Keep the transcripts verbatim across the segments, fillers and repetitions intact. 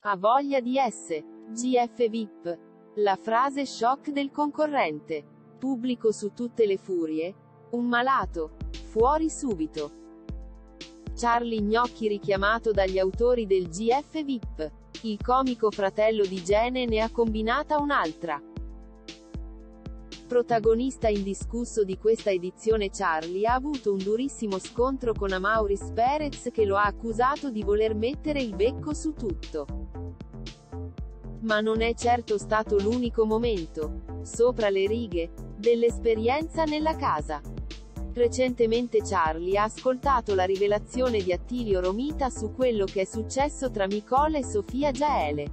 Ha voglia di S. G F V I P. La frase shock del concorrente. Pubblico su tutte le furie. Un malato. Fuori subito. Charlie Gnocchi richiamato dagli autori del G F V I P. Il comico fratello di Gene ne ha combinata un'altra. Protagonista indiscusso di questa edizione, Charlie ha avuto un durissimo scontro con Amaury Perez, che lo ha accusato di voler mettere il becco su tutto. Ma non è certo stato l'unico momento, sopra le righe, dell'esperienza nella casa. Recentemente Charlie ha ascoltato la rivelazione di Attilio Romita su quello che è successo tra Nicole e Sofia Jaele.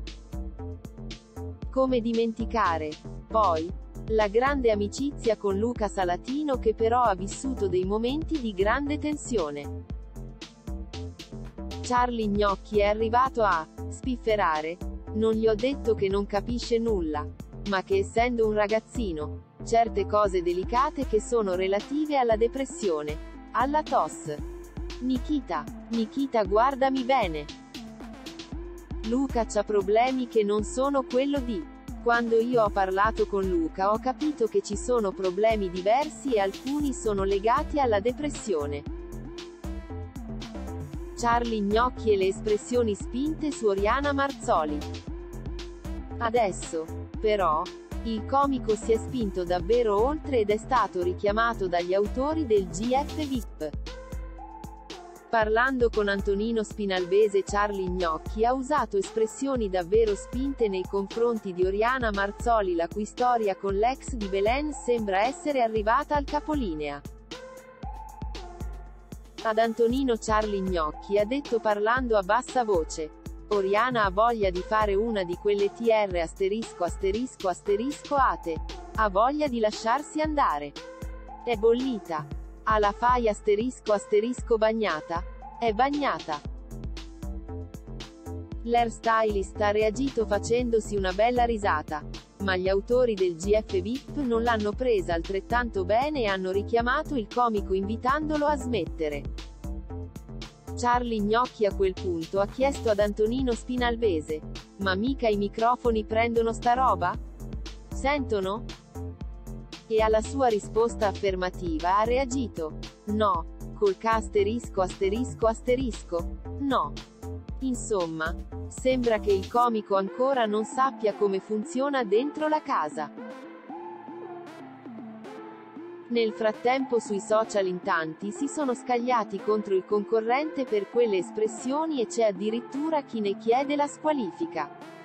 Come dimenticare, poi, la grande amicizia con Luca Salatino, che però ha vissuto dei momenti di grande tensione. Charlie Gnocchi è arrivato a spifferare: non gli ho detto che non capisce nulla, ma che essendo un ragazzino, certe cose delicate che sono relative alla depressione, alla T O S. Nikita, Nikita guardami bene. Luca c'ha problemi che non sono quello di. Quando io ho parlato con Luca ho capito che ci sono problemi diversi e alcuni sono legati alla depressione. Charlie Gnocchi e le espressioni spinte su Oriana Marzoli. Adesso, però, il comico si è spinto davvero oltre ed è stato richiamato dagli autori del G F V I P. Parlando con Antonino Spinalbese, Charlie Gnocchi ha usato espressioni davvero spinte nei confronti di Oriana Marzoli, la cui storia con l'ex di Belen sembra essere arrivata al capolinea. Ad Antonino Charlie Gnocchi ha detto parlando a bassa voce: Oriana ha voglia di fare una di quelle T R asterisco asterisco asterisco ate. Ha voglia di lasciarsi andare. È bollita. Ha la fai asterisco asterisco bagnata? È bagnata. L'hairstylist ha reagito facendosi una bella risata, ma gli autori del G F V I P non l'hanno presa altrettanto bene e hanno richiamato il comico invitandolo a smettere. Charlie Gnocchi a quel punto ha chiesto ad Antonino Spinalbese: ma mica i microfoni prendono sta roba? Sentono? E alla sua risposta affermativa ha reagito: no, col K asterisco asterisco asterisco, no. Insomma, sembra che il comico ancora non sappia come funziona dentro la casa. Nel frattempo sui social in tanti si sono scagliati contro il concorrente per quelle espressioni e c'è addirittura chi ne chiede la squalifica.